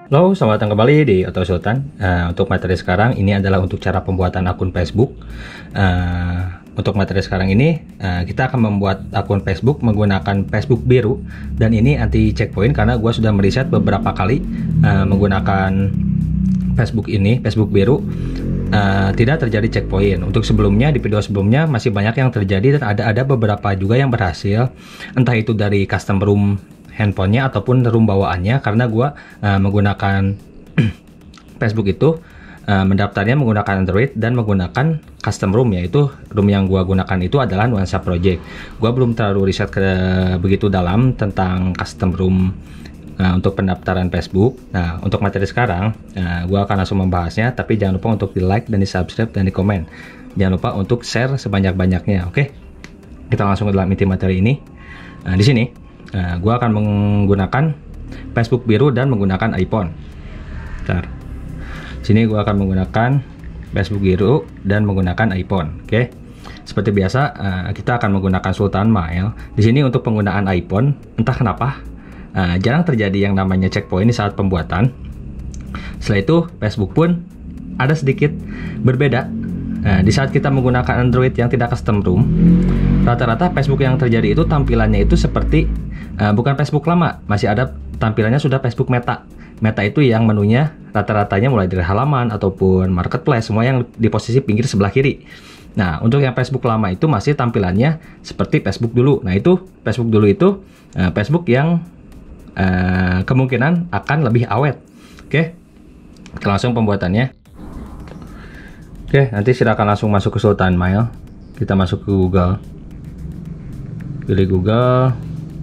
Halo, selamat datang kembali di Oto Sultan. Untuk materi sekarang ini adalah untuk cara pembuatan akun Facebook. Untuk materi sekarang ini kita akan membuat akun Facebook menggunakan Facebook biru, dan ini anti checkpoint karena gue sudah meriset beberapa kali menggunakan Facebook ini, Facebook biru, tidak terjadi checkpoint. Untuk sebelumnya, di video sebelumnya masih banyak yang terjadi, dan ada beberapa juga yang berhasil, entah itu dari custom room handphonenya ataupun room bawaannya, karena gue menggunakan Facebook itu mendaftarnya menggunakan Android dan menggunakan custom room, yaitu room yang gue gunakan itu adalah Nuansa Project. Gue belum terlalu riset begitu dalam tentang custom room untuk pendaftaran Facebook. Nah, untuk materi sekarang gue akan langsung membahasnya, tapi jangan lupa untuk di like dan di subscribe dan di komen. Jangan lupa untuk share sebanyak-banyaknya. Oke, kita langsung ke dalam inti materi ini. Di sini gue akan menggunakan Facebook biru dan menggunakan iPhone. Bentar. Sini gue akan menggunakan Facebook biru dan menggunakan iPhone. Oke. Seperti biasa, kita akan menggunakan Sultan Mail. Di sini untuk penggunaan iPhone, entah kenapa jarang terjadi yang namanya checkpoint di saat pembuatan. Setelah itu, Facebook pun ada sedikit berbeda. Di saat kita menggunakan Android yang tidak custom room, rata-rata Facebook yang terjadi itu tampilannya itu seperti bukan Facebook lama, masih ada tampilannya sudah Facebook Meta. Meta itu yang menunya rata-ratanya mulai dari halaman ataupun marketplace, semua yang di posisi pinggir sebelah kiri. Nah, untuk yang Facebook lama itu masih tampilannya seperti Facebook dulu. Nah, itu Facebook dulu itu Facebook yang kemungkinan akan lebih awet. Oke, kita langsung pembuatannya. Oke, nanti silakan langsung masuk ke Sultan Mail. Kita masuk ke Google. Pilih Google.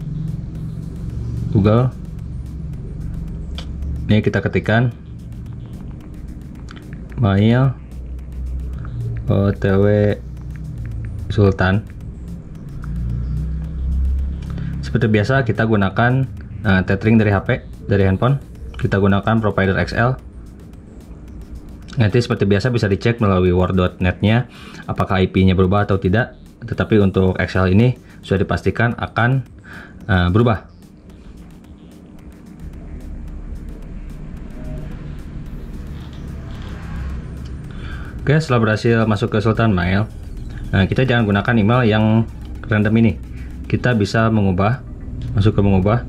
Ini kita ketikkan mail OTW Sultan. Seperti biasa kita gunakan tethering dari HP, dari handphone. Kita gunakan provider XL. Nanti seperti biasa bisa dicek melalui word.net-nya apakah IP-nya berubah atau tidak. Tetapi untuk XL ini sudah dipastikan akan berubah. Oke, setelah berhasil masuk ke Sultan Mail, kita jangan gunakan email yang random ini. Kita bisa mengubah, masuk ke mengubah.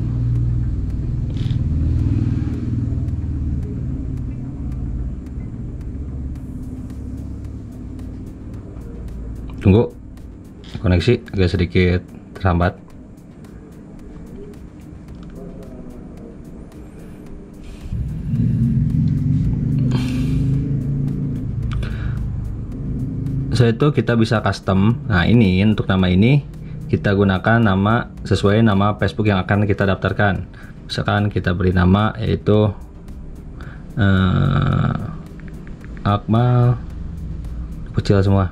Tunggu, koneksi agak sedikit terhambat. Setelah itu kita bisa custom. Nah, ini untuk nama ini kita gunakan nama sesuai nama Facebook yang akan kita daftarkan. Misalkan kita beri nama yaitu Akmal, kecil semua,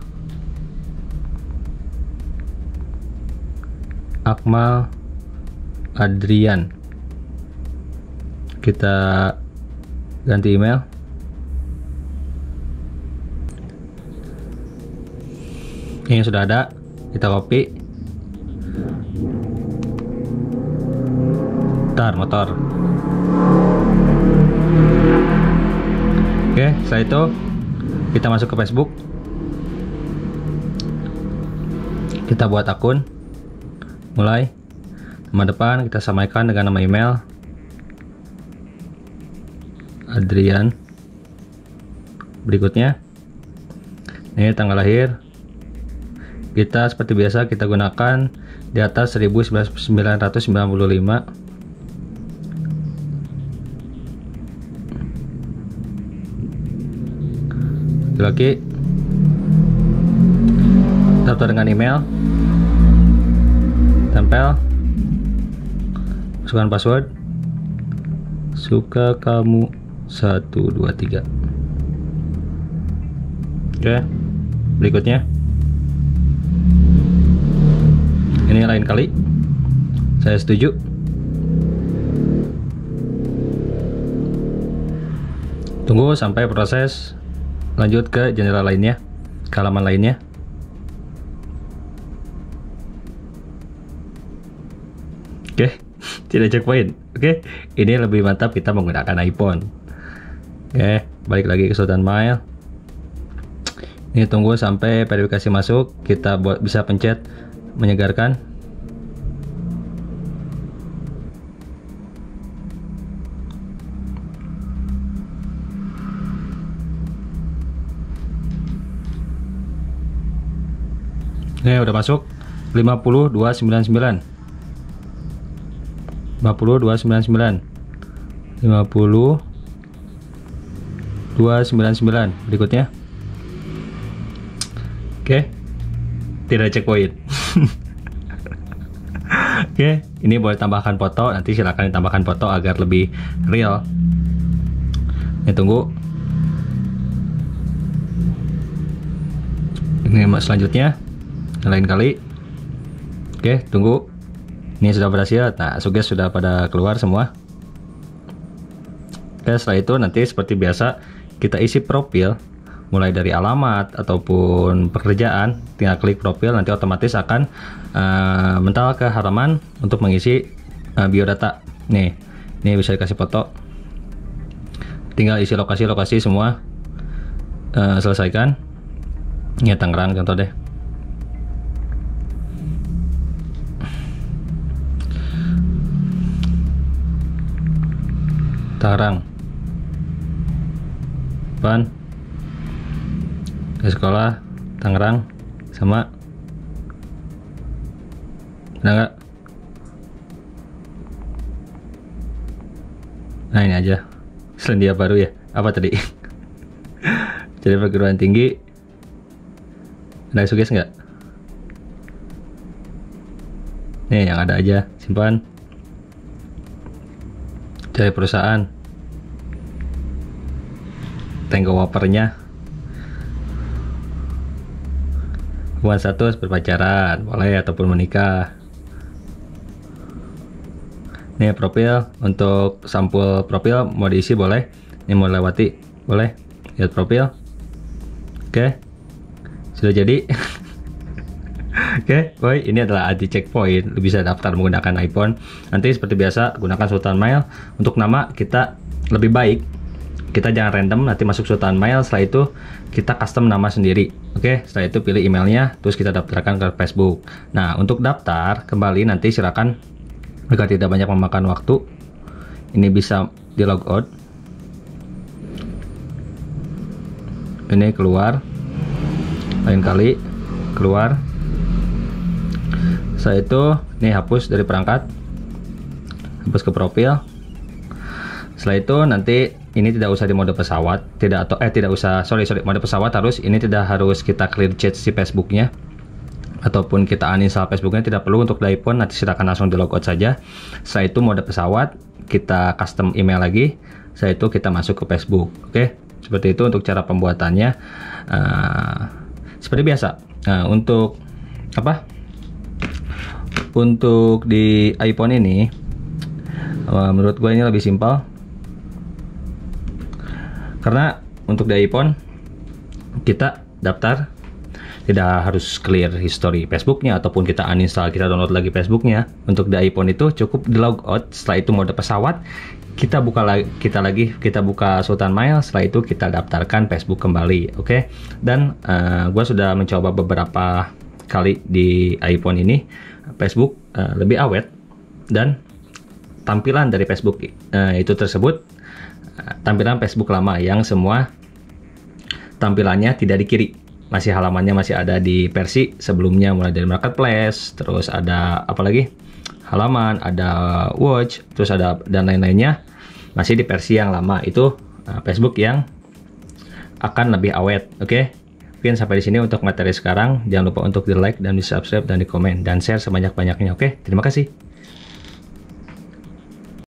Akmal Adrian. Kita ganti email. Ini sudah ada, kita copy. Bentar, motor. Oke, setelah itu kita masuk ke Facebook. Kita buat akun. Mulai. Nama depan kita samakan dengan nama email Adrian. Berikutnya, ini tanggal lahir. Kita seperti biasa kita gunakan di atas 1995. Lagi daftar dengan email, tempel, masukkan password, suka kamu 123. Oke, berikutnya ini lain kali, saya setuju. Tunggu sampai proses lanjut ke jendela lainnya, ke halaman lainnya. Oke, Tidak checkpoint. Oke, ini lebih mantap kita menggunakan iPhone. Oke, balik lagi ke Sultan Mail. Ini tunggu sampai verifikasi masuk, kita bisa pencet menyegarkan. Oke, udah masuk 50299. 50299. 50299 berikutnya. Oke, tidak checkpoint. Oke, ini boleh tambahkan foto, nanti silakan ditambahkan foto agar lebih real. Ini tunggu. Ini selanjutnya, yang lain kali. Oke, tunggu. Ini sudah berhasil. Nah, suges sudah pada keluar semua. Oke, setelah itu nanti seperti biasa kita isi profil. Mulai dari alamat ataupun pekerjaan, tinggal klik profil, nanti otomatis akan mental ke halaman untuk mengisi biodata. Nih, ini bisa dikasih foto. Tinggal isi lokasi-lokasi semua, selesaikan. Ini Tangerang contoh deh. Tangerang. Pan. Ke sekolah Tangerang sama ada nggak? Nah, ini aja Selandia Baru ya, apa tadi? Jadi perguruan tinggi ada suges nggak? Nih yang ada aja, simpan. Cari perusahaan, tengok wapernya. Hubungan status berpacaran boleh ataupun menikah. Nih profil, untuk sampul profil mau diisi boleh, ini mau lewati boleh. Lihat profil. Oke, sudah jadi. Oke, boy, ini adalah anti checkpoint. Lu bisa daftar menggunakan iPhone. Nanti seperti biasa gunakan Sultan Mail. Untuk nama kita lebih baik kita jangan random, nanti masuk Sultan Mail, setelah itu kita custom nama sendiri. Oke, setelah itu pilih emailnya, terus kita daftarkan ke Facebook. Nah, untuk daftar kembali nanti silakan, agar tidak banyak memakan waktu, ini bisa di log out. Ini keluar, lain kali keluar. Setelah itu ini hapus dari perangkat, hapus ke profil. Setelah itu nanti ini tidak usah di mode pesawat, tidak usah, sorry mode pesawat harus, ini tidak harus kita clear chat si Facebooknya ataupun kita uninstall Facebooknya, tidak perlu. Untuk di iPhone nanti silakan langsung di logout saja. Setelah itu mode pesawat, kita custom email lagi, setelah itu kita masuk ke Facebook. Oke, seperti itu untuk cara pembuatannya. Seperti biasa. Untuk apa? Untuk di iPhone ini, menurut gue ini lebih simpel. Karena untuk di iPhone kita daftar tidak harus clear history Facebooknya ataupun kita uninstall, kita download lagi Facebooknya. Untuk di iPhone itu cukup di logout, setelah itu mode pesawat, kita buka Sultan Mail, setelah itu kita daftarkan Facebook kembali. Oke. Dan gue sudah mencoba beberapa kali di iPhone ini, Facebook lebih awet dan tampilan dari Facebook itu tersebut tampilan Facebook lama yang semua tampilannya tidak di kiri, masih halamannya masih ada di versi sebelumnya, mulai dari marketplace, terus ada apa lagi, halaman, ada watch, terus ada dan lain-lainnya masih di versi yang lama. Itu Facebook yang akan lebih awet. Oke, mungkin sampai di sini untuk materi sekarang. Jangan lupa untuk di like dan di subscribe dan di komen dan share sebanyak-banyaknya. Oke, terima kasih.